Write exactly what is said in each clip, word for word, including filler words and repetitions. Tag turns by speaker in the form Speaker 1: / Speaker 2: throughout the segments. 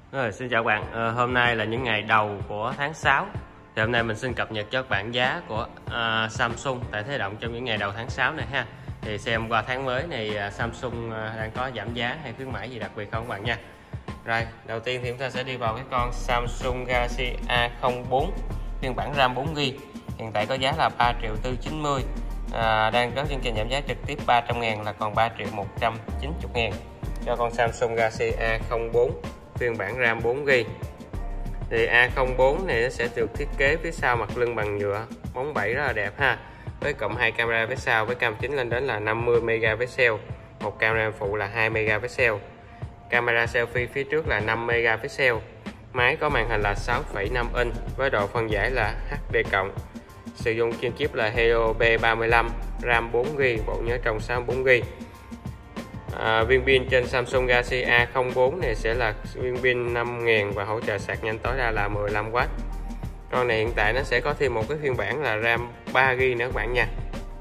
Speaker 1: Rồi, xin chào các bạn. À, hôm nay là những ngày đầu của tháng sáu. Thì hôm nay mình xin cập nhật cho các bạn giá của à, Samsung tại Thế Động trong những ngày đầu tháng sáu này ha. Thì xem qua tháng mới này à, Samsung à, đang có giảm giá hay khuyến mãi gì đặc biệt không các bạn nha. Rồi, đầu tiên thì chúng ta sẽ đi vào cái con Samsung Galaxy A không bốn phiên bản RAM bốn gi bi. Hiện tại có giá là ba triệu tư trăm chín mươi. À, đang có chương trình giảm giá trực tiếp ba trăm ngàn là còn ba triệu một trăm chín mươi ngàn cho con Samsung Galaxy A không bốn phiên bản RAM bốn gi bi. Thì A không bốn này nó sẽ được thiết kế phía sau mặt lưng bằng nhựa bóng bẩy rất là đẹp ha, với cộng hai camera phía sau với cam chính lên đến là năm mươi megapixel, một camera phụ là hai megapixel, camera selfie phía trước là năm megapixel, máy có màn hình là sáu phẩy năm inch với độ phân giải là hát đê cộng, sử dụng kim chip là Helio B ba mươi lăm, RAM bốn gi bi, bộ nhớ trong sáu mươi bốn gi bi. À, viên pin trên Samsung Galaxy A không bốn này sẽ là viên pin năm nghìn và hỗ trợ sạc nhanh tối đa là mười lăm oát. Con này hiện tại nó sẽ có thêm một cái phiên bản là RAM ba gi bi nữa các bạn nha.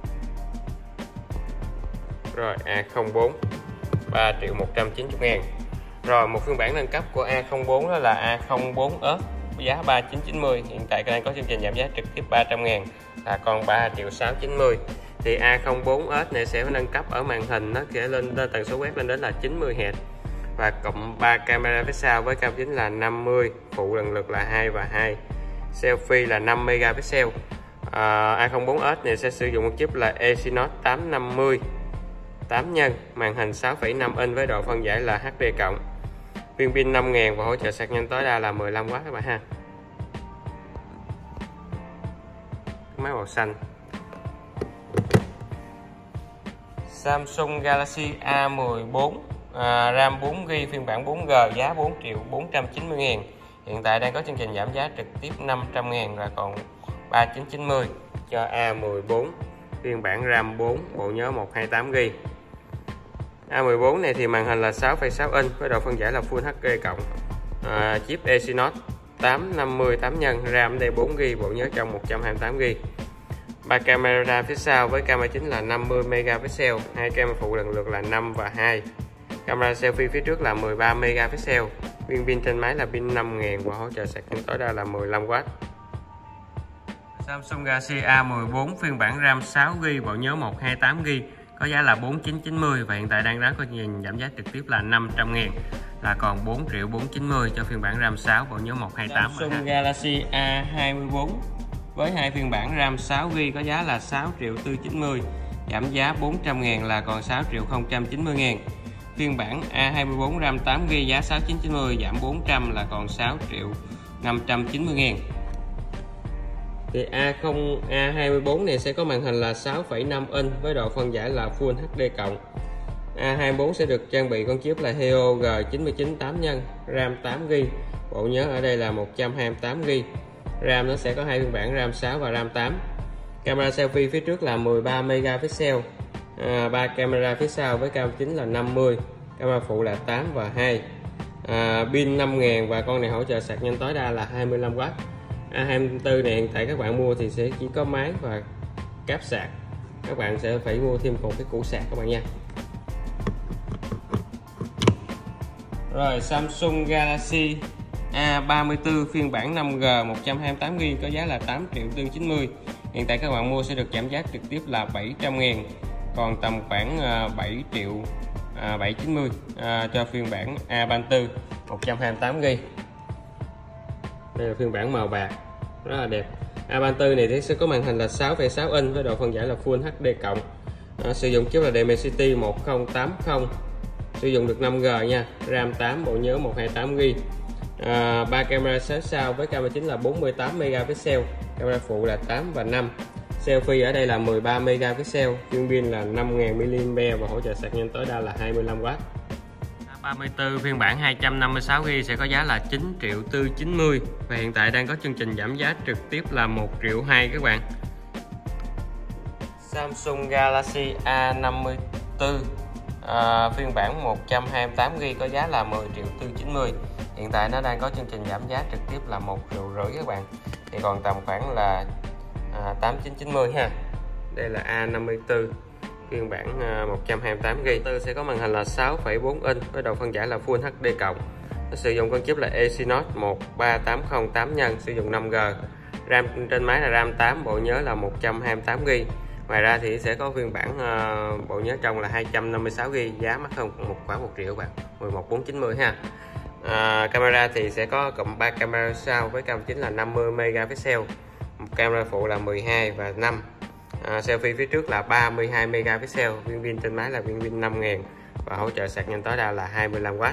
Speaker 1: Rồi A không bốn ba triệu một trăm chín mươi ngàn. Rồi một phiên bản nâng cấp của A không bốn đó là A không bốn Plus giá ba triệu chín trăm chín mươi. Hiện tại đang có chương trình giảm giá trực tiếp ba trăm ngàn là còn ba triệu sáu trăm chín mươi. Thì A không bốn Plus này sẽ nâng cấp ở màn hình, nó sẽ lên tần số quét lên đến là chín mươi héc và cộng ba camera phía sau với cam chính là năm mươi, phụ lần lượt là hai và hai, selfie là năm megapixel. à, A không bốn Plus này sẽ sử dụng một chip là Exynos tám năm mươi tám nhân, màn hình sáu phẩy năm inch với độ phân giải là hát đê cộng, viên pin năm nghìn và hỗ trợ sạc nhanh tối đa là mười lăm oát các bạn ha. Máy màu xanh. Samsung Galaxy A mười bốn à, RAM bốn gi bi phiên bản bốn G giá bốn triệu bốn trăm chín mươi ngàn. Hiện tại đang có chương trình giảm giá trực tiếp năm trăm ngàn là còn ba triệu chín trăm chín mươi cho A mười bốn phiên bản RAM bốn, bộ nhớ một trăm hai mươi tám gi bi. A mười bốn này thì màn hình là sáu phẩy sáu inch với độ phân giải là Full hát đê cộng, à, chip Exynos tám năm mươi tám nhân, RAM D bốn gi bi, bộ nhớ trong một trăm hai mươi tám gi bi. Ba camera phía sau với camera chính là năm mươi megapixel, hai camera phụ lần lượt là năm và hai. Camera selfie phía trước là mười ba megapixel. Viên pin trên máy là pin năm nghìn và hỗ trợ sạc nhanh tối đa là mười lăm oát. Samsung Galaxy A mười bốn phiên bản RAM sáu gi bi, bộ nhớ một trăm hai mươi tám gi bi có giá là bốn triệu chín trăm chín mươi và hiện tại đang đáng có nhìn giảm giá trực tiếp là năm trăm ngàn là còn bốn triệu bốn trăm chín mươi cho phiên bản RAM sáu, bộ nhớ một trăm hai mươi tám. Samsung Galaxy A hai mươi bốn với hai phiên bản RAM sáu gi bi có giá là sáu triệu tư trăm chín mươi, giảm giá bốn trăm ngàn là còn sáu triệu không trăm chín mươi ngàn. Phiên bản A hai mươi bốn RAM tám gi bi giá sáu triệu chín trăm chín mươi, giảm bốn trăm là còn sáu triệu năm trăm chín mươi ngàn. Thì A không A hai mươi bốn này sẽ có màn hình là sáu phẩy năm inch với độ phân giải là Full hát đê cộng. A hai mươi bốn sẽ được trang bị con chip là Helio G chín mươi chín tám nhân, RAM tám gi bi, bộ nhớ ở đây là một trăm hai mươi tám gi bi. RAM nó sẽ có hai phiên bản RAM sáu và RAM tám. Camera selfie phía trước là mười ba megapixel, à, ba camera phía sau với cam chính là năm mươi, camera phụ là tám và hai, à, pin năm nghìn và con này hỗ trợ sạc nhanh tối đa là hai mươi lăm oát. A hai mươi tư này hiện tại các bạn mua thì sẽ chỉ có máy và cáp sạc, các bạn sẽ phải mua thêm một cái củ sạc các bạn nha. Rồi Samsung Galaxy A ba mươi tư phiên bản năm G một trăm hai mươi tám gi bi có giá là tám triệu tư trăm chín mươi. Hiện tại các bạn mua sẽ được giảm giá trực tiếp là bảy trăm ngàn, còn tầm khoảng bảy triệu bảy trăm chín mươi à, cho phiên bản A ba mươi tư một trăm hai mươi tám gi bi. Đây là phiên bản màu bạc rất là đẹp. A ba mươi tư này thì sẽ có màn hình là sáu phẩy sáu inch với độ phân giải là Full hát đê cộng, à, sử dụng chip là Dimensity một không tám không, sử dụng được năm G nha, RAM tám, bộ nhớ một trăm hai mươi tám gi bi. À, ba camera sát sau với camera chính là bốn mươi tám megapixel, camera phụ là tám và năm, selfie ở đây là mười ba megapixel, viên pin là năm nghìn mi-li-am-pe và hỗ trợ sạc nhanh tối đa là hai mươi lăm oát. A ba mươi tư phiên bản hai trăm năm mươi sáu gi bi sẽ có giá là chín triệu tư trăm chín mươi và hiện tại đang có chương trình giảm giá trực tiếp là một triệu hai các bạn. Samsung Galaxy A năm mươi tư à, phiên bản một trăm hai mươi tám gi bi có giá là mười triệu tư trăm chín mươi. Hiện tại nó đang có chương trình giảm giá trực tiếp là một triệu rưỡi các bạn, thì còn tầm khoảng là à, tám triệu chín trăm chín mươi ha. Đây là A năm mươi tư phiên bản một trăm hai mươi tám gi bi. Tư sẽ có màn hình là sáu phẩy bốn inch với độ phân giải là Full hát đê cộng, Nó sử dụng con chip là Exynos một ba tám không tám nhân, sử dụng năm G. RAM trên máy là RAM tám, bộ nhớ là một trăm hai mươi tám gi-ga-bai. Ngoài ra thì sẽ có phiên bản uh, bộ nhớ trong là hai trăm năm mươi sáu gi-ga-bai, giá mắc hơn một khoảng một triệu bạn, mười một nghìn bốn trăm chín mươi ha. À, camera thì sẽ có cộng ba camera sau với cam chính là năm mươi megapixel, một camera phụ là mười hai và năm. À, selfie phía trước là ba mươi hai megapixel, viên pin trên máy là viên pin năm nghìn và hỗ trợ sạc nhanh tối đa là hai mươi lăm oát.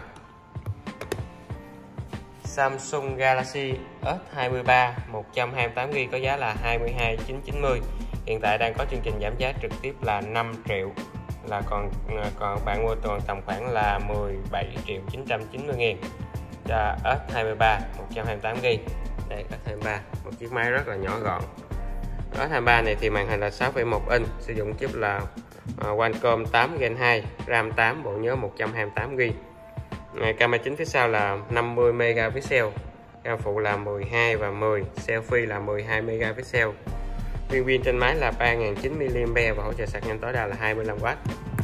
Speaker 1: Samsung Galaxy S hai mươi ba một trăm hai mươi tám gi-ga-bai có giá là hai mươi hai nghìn chín trăm chín mươi. Hiện tại đang có chương trình giảm giá trực tiếp là năm triệu, là còn còn bạn mua toàn tầm khoảng là mười bảy triệu chín trăm chín mươi nghìn cho S hai mươi ba một trăm hai mươi tám gi-ga-bai. Đây, S hai mươi ba, một chiếc máy rất là nhỏ gọn. S hai mươi ba này thì màn hình là sáu phẩy một inch, sử dụng chip là uh, Qualcomm tám Gen hai, RAM tám, bộ nhớ một trăm hai mươi tám gi-ga-bai. Camera chính phía sau là năm mươi megapixel, cam phụ là mười hai và mười, selfie là mười hai megapixel. Viên pin trên máy là ba nghìn chín trăm mi-li-am-pe-ở và hỗ trợ sạc nhanh tối đa là hai mươi lăm oát.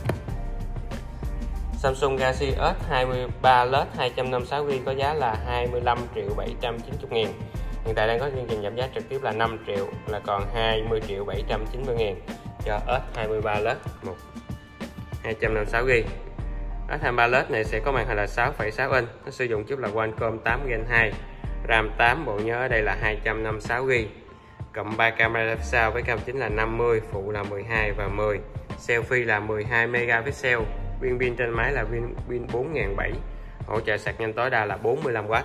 Speaker 1: Samsung Galaxy S hai mươi ba led hai trăm năm mươi sáu gi-ga-bai có giá là hai mươi lăm triệu bảy trăm chín mươi nghìn. Hiện tại đang có chương trình giảm giá trực tiếp là năm triệu, là còn hai mươi triệu bảy trăm chín mươi nghìn cho S hai mươi ba led một hai trăm năm mươi sáu gi-ga-bai. S hai mươi ba led này sẽ có màn hình là sáu phẩy sáu inch, nó sử dụng chip là Qualcomm tám Gen hai, RAM tám, bộ nhớ ở đây là hai trăm năm mươi sáu gi-ga-bai, cộng ba camera sau với cam chính là năm mươi, phụ là mười hai và mười, selfie là mười hai megapixel, viên pin trên máy là viên pin bốn nghìn bảy trăm, hỗ trợ sạc nhanh tối đa là bốn mươi lăm oát.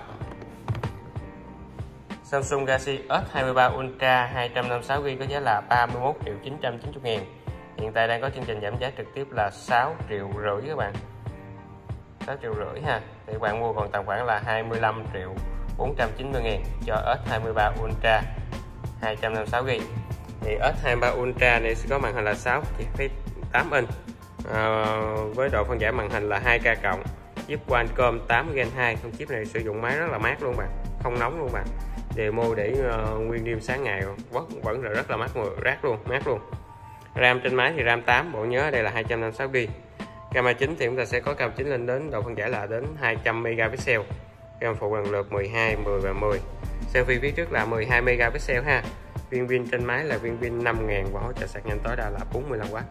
Speaker 1: Samsung Galaxy S hai mươi ba Ultra hai trăm năm mươi sáu gi-ga-bai có giá là ba mươi mốt triệu chín trăm chín mươi nghìn. Hiện tại đang có chương trình giảm giá trực tiếp là sáu triệu rưỡi các bạn, sáu triệu rưỡi ha. Thì các bạn mua còn tầm khoảng là hai mươi lăm triệu bốn trăm chín mươi nghìn cho S hai mươi ba Ultra hai trăm năm mươi sáu gi-ga-bai. Thì S hai mươi ba Ultra này sẽ có màn hình là sáu phẩy tám inch, à, với độ phân giải màn hình là hai K cộng, chip Qualcomm tám Gen hai. Con chip này sử dụng máy rất là mát luôn bạn, không nóng luôn bạn. Demo để uh, nguyên đêm sáng ngày vẫn vẫn là rất là mát, rát luôn, mát luôn. RAM trên máy thì RAM tám, bộ nhớ ở đây là hai trăm năm mươi sáu gi-ga-bai. Camera chính thì chúng ta sẽ có cam chính lên đến độ phân giải là đến hai trăm megapixel, cam phụ lần lượt mười hai, mười và mười. Selfie phía trước là mười hai megapixel ha. Viên pin trên máy là viên pin năm nghìn và hỗ trợ sạc nhanh tối đa là bốn mươi lăm oát.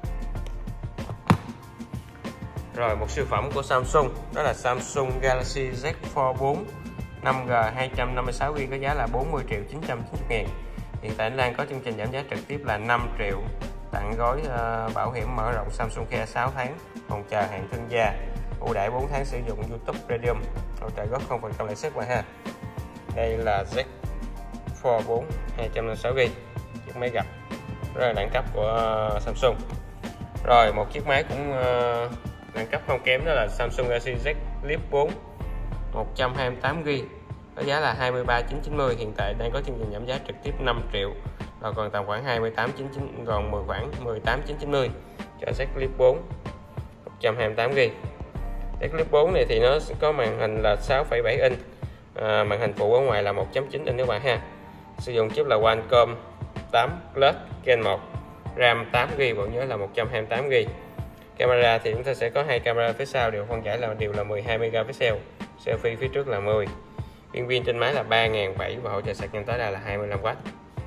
Speaker 1: Rồi, một siêu phẩm của Samsung đó là Samsung Galaxy Z Fold bốn năm G hai trăm năm mươi sáu gi-ga-bai có giá là bốn mươi triệu chín trăm chín mươi nghìn. Hiện tại đang có chương trình giảm giá trực tiếp là năm triệu, tặng gói uh, bảo hiểm mở rộng Samsung Care sáu tháng, phòng chờ hạn thương gia, ưu đãi bốn tháng sử dụng YouTube Premium, hỗ trợ góp không phần trăm lãi suất mà ha. Đây là Z Fold bốn hai trăm năm mươi sáu gi-ga-bai, chiếc máy gập rất là đẳng cấp của uh, Samsung. Rồi, một chiếc máy cũng uh, đẳng cấp không kém đó là Samsung Galaxy Z Flip bốn một trăm hai mươi tám gi-ga-bai có giá là hai mươi ba nghìn chín trăm chín mươi. Hiện tại đang có chương trình giảm giá trực tiếp năm triệu, và còn tầm khoảng hai mươi tám nghìn chín trăm chín mươi, còn mười khoảng mười tám nghìn chín trăm chín mươi cho Z Flip bốn một trăm hai mươi tám gi-ga-bai. Z Flip bốn này thì nó có màn hình là sáu phẩy bảy inch, à, màn hình phụ ở ngoài là một chấm chín inch các bạn ha. Sử dụng chip là Qualcomm tám Plus Gen một, RAM tám gi-ga-bai, bộ nhớ là một trăm hai mươi tám gi-ga-bai. Camera thì chúng ta sẽ có hai camera phía sau đều phân giải là đều là mười hai megapixel, selfie phía trước là mười. Viên pin trên máy là ba nghìn bảy trăm và hỗ trợ sạc nhanh tối đa là hai mươi lăm oát.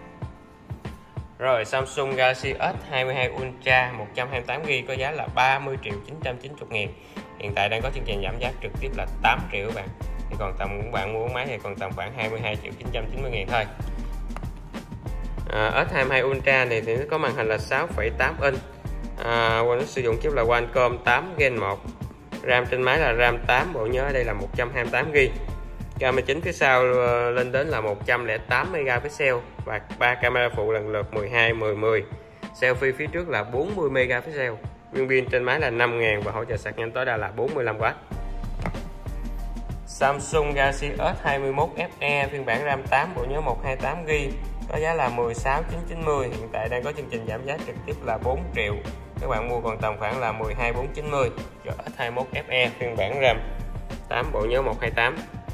Speaker 1: Rồi, Samsung Galaxy S hai mươi hai Ultra một trăm hai mươi tám gi-ga-bai có giá là ba mươi triệu chín trăm chín mươi nghìn. Hiện tại đang có chương trình giảm giá trực tiếp là tám triệu các bạn. Thì còn tầm các bạn mua máy thì còn tầm khoảng hai mươi hai triệu chín trăm chín mươi nghìn thôi. À, S hai mươi hai Ultra này thì nó có màn hình là sáu phẩy tám inch. À, nó sử dụng chip là Qualcomm tám Gen một, RAM trên máy là RAM tám, bộ nhớ ở đây là một trăm hai mươi tám gi-ga-bai. Camera chính phía sau lên đến là một trăm lẻ tám megapixel và ba camera phụ lần lượt mười hai, mười, mười. Selfie phía trước là bốn mươi megapixel. Viên pin trên máy là năm nghìn và hỗ trợ sạc nhanh tối đa là bốn mươi lăm oát. Samsung Galaxy S hai mươi mốt F E phiên bản RAM tám, bộ nhớ một trăm hai mươi tám gi-ga-bai có giá là mười sáu nghìn chín trăm chín mươi. Hiện tại đang có chương trình giảm giá trực tiếp là bốn triệu. Các bạn mua còn tầm khoảng là mười hai nghìn bốn trăm chín mươi cho S hai mươi mốt F E phiên bản RAM tám, bộ nhớ một trăm hai mươi tám.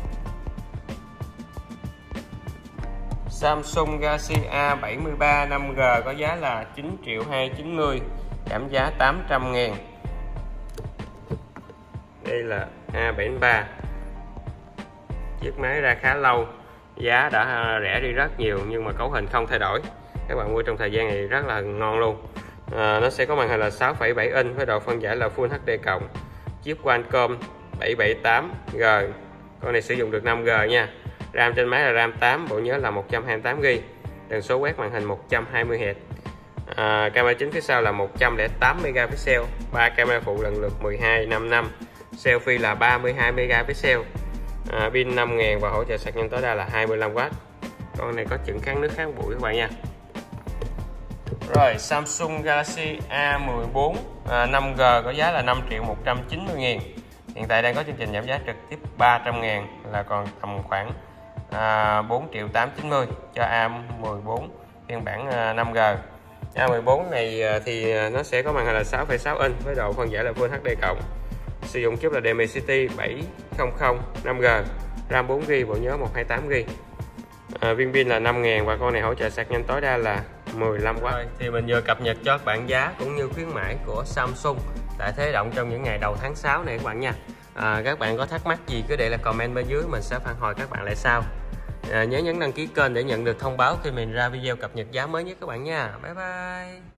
Speaker 1: Samsung Galaxy A bảy mươi ba năm G có giá là chín triệu hai trăm chín mươi, giảm giá tám trăm nghìn. Đây là A bảy mươi ba Chiếc máy ra khá lâu, giá đã rẻ đi rất nhiều nhưng mà cấu hình không thay đổi. Các bạn mua trong thời gian này rất là ngon luôn. À, nó sẽ có màn hình là sáu phẩy bảy inch với độ phân giải là Full hát đê cộng, chip Qualcomm bảy bảy tám G. Con này sử dụng được năm G nha. RAM trên máy là RAM tám, bộ nhớ là một trăm hai mươi tám gi ga bai, tần số quét màn hình một trăm hai mươi héc. À, camera chính phía sau là một trăm lẻ tám megapixel, ba camera phụ lần lượt mười hai, năm, năm, selfie là ba mươi hai megapixel. À, pin năm nghìn và hỗ trợ sạc nhanh tối đa là hai mươi lăm oát. Con này có chừng kháng nước kháng bụi các bạn nha. Rồi, Samsung Galaxy A mười bốn à, năm G có giá là năm triệu một trăm chín mươi nghìn. Hiện tại đang có chương trình giảm giá trực tiếp ba trăm ngàn, là còn tầm khoảng à, bốn triệu tám trăm chín mươi cho A mười bốn phiên bản à, năm G. A mười bốn này à, thì nó sẽ có màn hình là sáu phẩy sáu inch với độ phân giải là Full hát đê cộng. Sử dụng chip là Dimensity bảy không không năm G, RAM bốn gi ga bai, bộ nhớ một trăm hai mươi tám gi ga bai. À, viên pin là năm nghìn và con này hỗ trợ sạc nhanh tối đa là mười lăm oát. Rồi, thì mình vừa cập nhật cho các bạn giá cũng như khuyến mãi của Samsung tại Thế Động trong những ngày đầu tháng sáu này các bạn nha. À, các bạn có thắc mắc gì cứ để lại comment bên dưới, mình sẽ phản hồi các bạn lại sau. À, nhớ nhấn đăng ký kênh để nhận được thông báo khi mình ra video cập nhật giá mới nhất các bạn nha. Bye bye.